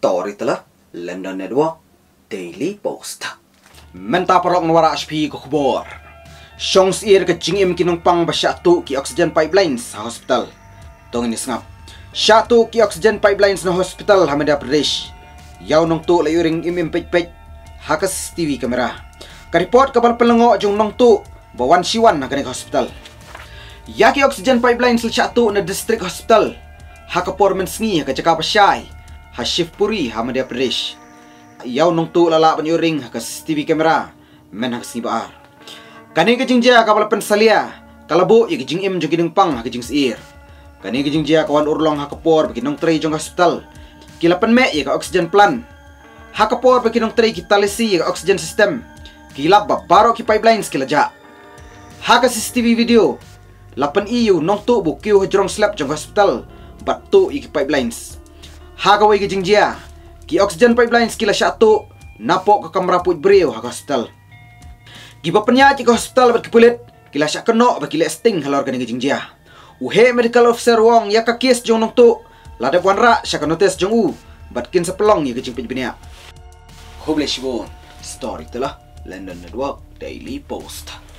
Story telah London Network Daily Post. Menta parok nwara HP ko kubor. Shongs ir ke jingim kinungpang basyatu ki oxygen pipelines sa hospital. Tong ini sengap. Syatu ki oxygen pipelines na hospital Madhya Pradesh. Yaw nong tu layu ring imim pej hakas TV kamera. Ka-report kapal pelengo jung nong tu bawan siwan na kanig hospital. Yaki oxygen pipelines syatu na district hospital. Hakapor mensngi ka cakap syai. Hashifpuri Madhya Pradesh. Yaw nong tu lala penyuring hakas TV kamera men hakas ni baar. Kani ke jingja kapal pensalia kalabo ya ke jingim jong kiding pang ke jings ir. Kani ke jingja kawan urlong hakapor bagi nong trei jong hospital. Kilapan me ya ke oxygen plan. Hakapor bagi nong trei kita lesi ya ke oxygen system. Kilap baro ki pipelines kilaja. Hakas CCTV video. Lapan iu nong tu bukiu hajrong slap jong hospital. Batu iki pipelines. Hagawai ke jingja ki oxygen pipelines kila syatu napok ke kamera puj beriu hak hospital. Giba penyakit ke hospital bat kepulit kila syak kenok bagi le sting halor kani ke jingja. Uhe medical officer wong ya ka kes jong nong tu lada puan ra syak notice jong u bat kin sepelong ya ke jing pej benia. Hoble shibon story telah London Network Daily Post.